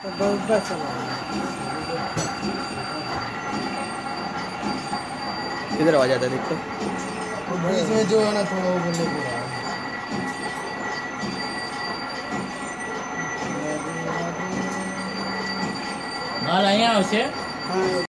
तो बहुत चला किधर आवाज आता है देखो। तो बीच में जो है ना थोड़ा वो बोले पूरा माल અહીંયા આવશે। हाँ